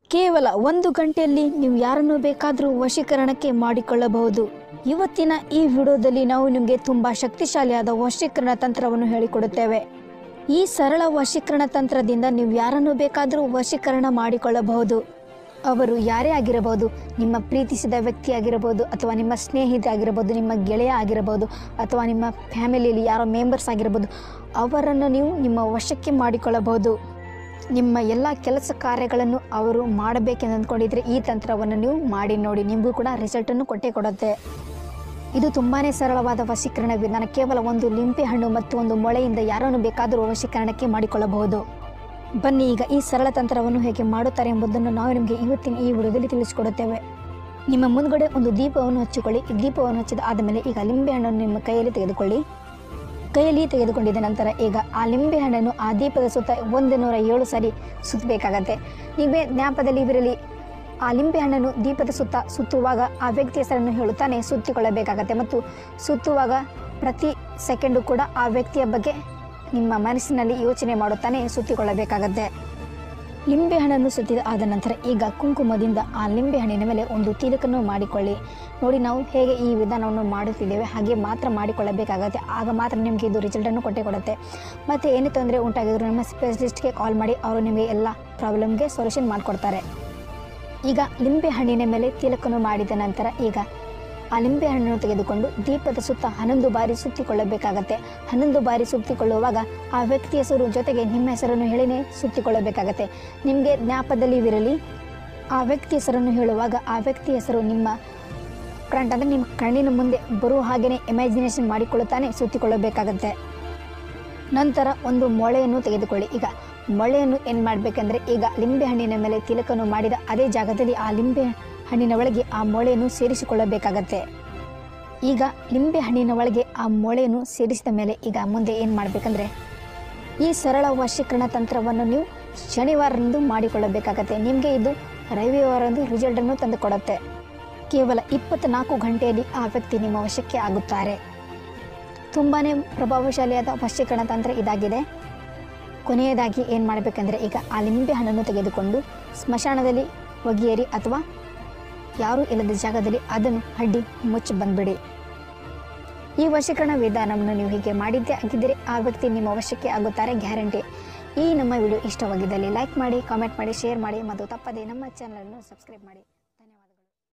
ಕೇವಲ 1 ಗಂಟೆಯಲ್ಲಿ ನೀವು ಯಾರನ್ನು ಬೇಕಾದರೂ ವಶೀಕರಣಕ್ಕೆ ಮಾಡಿಕೊಳ್ಳಬಹುದು. ಇವತ್ತಿನ ಈ ವಿಡಿಯೋದಲ್ಲಿ ನಾವು ನಿಮಗೆ ತುಂಬ ಶಕ್ತಿಶಾಲಿಯಾದ ವಶೀಕರಣ ತಂತ್ರವನ್ನು ಹೇಳಿಕೊಡುತ್ತೇವೆ. ಈ ಸರಳ ವಶೀಕರಣ ತಂತ್ರದಿಂದ ನೀವು ಯಾರನ್ನು ಬೇಕಾದರೂ ವಶೀಕರಣ ಮಾಡಿಕೊಳ್ಳಬಹುದು. ಅವರು ಯಾರೇ ಆಗಿರಬಹುದು, ನಿಮ್ಮ ಪ್ರೀತಿಸಿದ ವ್ಯಕ್ತಿ ಆಗಿರಬಹುದು, ಅಥವಾ ನಿಮ್ಮ ಸ್ನೇಹಿತ ಆಗಿರಬಹುದು, ನಿಮ್ಮ ಗೆಳೆಯ ಆಗಿರಬಹುದು, ಅಥವಾ ನಿಮ್ಮ ಫ್ಯಾಮಿಲಿಯಲ್ಲಿ ಯಾರೋ ಮೆಂಬರ್ಸ್ ಆಗಿರಬಹುದು. ಅವರನ್ನು ನೀವು ನಿಮ್ಮ ವಶಕ್ಕೆ ಮಾಡಿಕೊಳ್ಳಬಹುದು. ನಿಮ್ಮ ಎಲ್ಲ ಕೆಲಸ ಕಾರ್ಯಗಳನ್ನು ಅವರು ಮಾಡಬೇಕೆಂದು ಅಂದ್ಕೊಂಡಿದ್ರೆ ಈ ತಂತ್ರವನ್ನು ನೀವು ಮಾಡಿ ನೋಡಿ, ನಿಮಗೂ ಕೂಡ ರಿಸಲ್ಟನ್ನು ಕೊಟ್ಟೇ ಕೊಡುತ್ತೆ. ಇದು ತುಂಬಾ ಸರಳವಾದ ವಶೀಕರಣ ವಿಧಾನ. ಕೇವಲ ಒಂದು ಲಿಂಬೆಹಣ್ಣು ಮತ್ತು ಒಂದು ಮೊಳೆಯಿಂದ ಯಾರನ್ನು ಬೇಕಾದರೂ ವಶೀಕರಣಕ್ಕೆ ಮಾಡಿಕೊಳ್ಳಬಹುದು. ಬನ್ನಿ ಈಗ ಈ ಸರಳ ತಂತ್ರವನ್ನು ಹೇಗೆ ಮಾಡುತ್ತಾರೆ ಎಂಬುದನ್ನು ನಾವು ನಿಮಗೆ ಇವತ್ತಿನ ಈ ವಿಡಿಯೋದಲ್ಲಿ ತಿಳಿಸಿಕೊಡುತ್ತೇವೆ. ನಿಮ್ಮ ಮುಂದ್ಗಡೆ ಒಂದು ದೀಪವನ್ನು ಹಚ್ಚಿಕೊಳ್ಳಿ. ಈ ದೀಪವನ್ನು ಹಚ್ಚಿದ ಆದಮೇಲೆ ಈಗ ಲಿಂಬೆಹಣ್ಣನ್ನು ನಿಮ್ಮ ಕೈಯಲ್ಲಿ ತೆಗೆದುಕೊಳ್ಳಿ. ಕೈಯಲ್ಲಿ ತೆಗೆದುಕೊಂಡಿದ್ದ ನಂತರ ಈಗ ಆ ಲಿಂಬೆಹಣ್ಣನ್ನು ಆ ದೀಪದ ಸುತ್ತ 107 ಸಾರಿ ಸುತ್ತಬೇಕಾಗತ್ತೆ. ನಿಮಗೆ ಜ್ಞಾಪಕದಲ್ಲಿ ಇರಲಿ, ಆ ಲಿಂಬೆಹಣ್ಣನ್ನು ದೀಪದ ಸುತ್ತ ಸುತ್ತುವಾಗ ಆ ವ್ಯಕ್ತಿ ಹೆಸರನ್ನು ಹೇಳುತ್ತಾನೆ ಸುತ್ತಿಕೊಳ್ಳಬೇಕಾಗತ್ತೆ. ಮತ್ತು ಸುತ್ತುವಾಗ ಪ್ರತಿ ಸೆಕೆಂಡು ಕೂಡ ಆ ವ್ಯಕ್ತಿಯ ಬಗ್ಗೆ ನಿಮ್ಮ ಮನಸ್ಸಿನಲ್ಲಿ ಯೋಚನೆ ಮಾಡುತ್ತಾನೆ ಸುತ್ತಿಕೊಳ್ಳಬೇಕಾಗತ್ತೆ. ಲಿಂಬೆಹಣ್ಣನ್ನು ಸುತ್ತಿದ ಆದ ನಂತರ ಈಗ ಕುಂಕುಮದಿಂದ ಆ ಲಿಂಬೆಹಣ್ಣಿನ ಮೇಲೆ ಒಂದು ತಿಲಕನ್ನು ಮಾಡಿಕೊಳ್ಳಿ. ನೋಡಿ, ನಾವು ಹೇಗೆ ಈ ವಿಧಾನವನ್ನು ಮಾಡುತ್ತಿದ್ದೇವೆ ಹಾಗೆ ಮಾತ್ರ ಮಾಡಿಕೊಳ್ಳಬೇಕಾಗತ್ತೆ. ಆಗ ಮಾತ್ರ ನಿಮಗೆ ಇದು ರಿಸಲ್ಟನ್ನು ಕೊಟ್ಟೇ ಕೊಡುತ್ತೆ. ಮತ್ತು ಏನೇ ತೊಂದರೆ ಉಂಟಾಗಿದ್ರು ನಮ್ಮ ಸ್ಪೆಷಲಿಸ್ಟ್ಗೆ ಕಾಲ್ ಮಾಡಿ, ಅವರು ನಿಮಗೆ ಎಲ್ಲ ಪ್ರಾಬ್ಲಮ್ಗೆ ಸೊಲ್ಯೂಷನ್ ಮಾಡಿಕೊಡ್ತಾರೆ. ಈಗ ಲಿಂಬೆಹಣ್ಣಿನ ಮೇಲೆ ತಿಲಕನ್ನು ಮಾಡಿದ ನಂತರ ಈಗ ಆ ಲಿಂಬೆಹಣ್ಣನ್ನು ತೆಗೆದುಕೊಂಡು ದೀಪದ ಸುತ್ತ 11 ಬಾರಿ ಸುತ್ತಿಕೊಳ್ಳಬೇಕಾಗತ್ತೆ. 11 ಬಾರಿ ಸುತ್ತಿಕೊಳ್ಳುವಾಗ ಆ ವ್ಯಕ್ತಿ ಹೆಸರು ಜೊತೆಗೆ ನಿಮ್ಮ ಹೆಸರನ್ನು ಹೇಳಿನೇ ಸುತ್ತಿಕೊಳ್ಳಬೇಕಾಗತ್ತೆ. ನಿಮಗೆ ಜ್ಞಾಪಕದಲ್ಲಿ ಇರಲಿ, ಆ ವ್ಯಕ್ತಿ ಹೆಸರನ್ನು ಹೇಳುವಾಗ ಆ ವ್ಯಕ್ತಿ ಹೆಸರು ನಿಮ್ಮ ಫ್ರಂಟ್ ಅಂದರೆ ನಿಮ್ಮ ಕಣ್ಣಿನ ಮುಂದೆ ಬರುವ ಹಾಗೆಯೇ ಇಮ್ಯಾಜಿನೇಷನ್ ಮಾಡಿಕೊಳ್ಳುತ್ತಾನೆ ಸುತ್ತಿಕೊಳ್ಳಬೇಕಾಗತ್ತೆ. ನಂತರ ಒಂದು ಮೊಳೆಯನ್ನು ತೆಗೆದುಕೊಳ್ಳಿ. ಈಗ ಮೊಳೆಯನ್ನು ಏನು ಮಾಡಬೇಕಂದ್ರೆ, ಈಗ ಲಿಂಬೆಹಣ್ಣಿನ ಮೇಲೆ ತಿಲಕನ್ನು ಮಾಡಿದ ಅದೇ ಜಾಗದಲ್ಲಿ ಆ ಲಿಂಬೆ ಹಣ್ಣಿನ ಒಳಗೆ ಆ ಮೊಳೆಯನ್ನು ಸೇರಿಸಿಕೊಳ್ಳಬೇಕಾಗತ್ತೆ. ಈಗ ಲಿಂಬೆ ಹಣ್ಣಿನ ಒಳಗೆ ಆ ಮೊಳೆಯನ್ನು ಸೇರಿಸಿದ ಮೇಲೆ ಈಗ ಮುಂದೆ ಏನು ಮಾಡಬೇಕಂದ್ರೆ, ಈ ಸರಳ ವಶೀಕರಣ ತಂತ್ರವನ್ನು ನೀವು ಶನಿವಾರದಂದು ಮಾಡಿಕೊಳ್ಳಬೇಕಾಗತ್ತೆ. ನಿಮಗೆ ಇದು ರವಿವಾರದಂದು ರಿಸಲ್ಟನ್ನು ತಂದುಕೊಡುತ್ತೆ. ಕೇವಲ 24 ಗಂಟೆಯಲ್ಲಿ ಆ ವ್ಯಕ್ತಿ ನಿಮ್ಮ ವಶಕ್ಕೆ ಆಗುತ್ತಾರೆ. ತುಂಬಾ ಪ್ರಭಾವಶಾಲಿಯಾದ ವಶೀಕರಣ ತಂತ್ರ ಇದಾಗಿದೆ. ಕೊನೆಯದಾಗಿ ಏನು ಮಾಡಬೇಕಂದ್ರೆ, ಈಗ ಆ ಲಿಂಬೆ ಹಣ್ಣನ್ನು ತೆಗೆದುಕೊಂಡು ಸ್ಮಶಾನದಲ್ಲಿ ಒಗೆಯಿರಿ ಅಥವಾ ಯಾರೂ ಇಲ್ಲದ ಜಾಗದಲ್ಲಿ ಅದನ್ನು ಅಡ್ಡಿ ಮುಚ್ಚಿ ಬಂದ್ಬಿಡಿ. ಈ ವಶೀಕರಣ ವಿಧಾನವನ್ನು ನೀವು ಹೀಗೆ ಮಾಡಿದ್ದೇ ಆಗಿದ್ದರೆ ಆ ವ್ಯಕ್ತಿ ನಿಮ್ಮ ವಶಕ್ಕೆ ಆಗುತ್ತಾರೆ, ಗ್ಯಾರಂಟಿ. ಈ ನಮ್ಮ ವಿಡಿಯೋ ಇಷ್ಟವಾಗಿದ್ದಲ್ಲಿ ಲೈಕ್ ಮಾಡಿ, ಕಾಮೆಂಟ್ ಮಾಡಿ, ಶೇರ್ ಮಾಡಿ ಮತ್ತು ತಪ್ಪದೇ ನಮ್ಮ ಚಾನಲನ್ನು ಸಬ್ಸ್ಕ್ರೈಬ್ ಮಾಡಿ.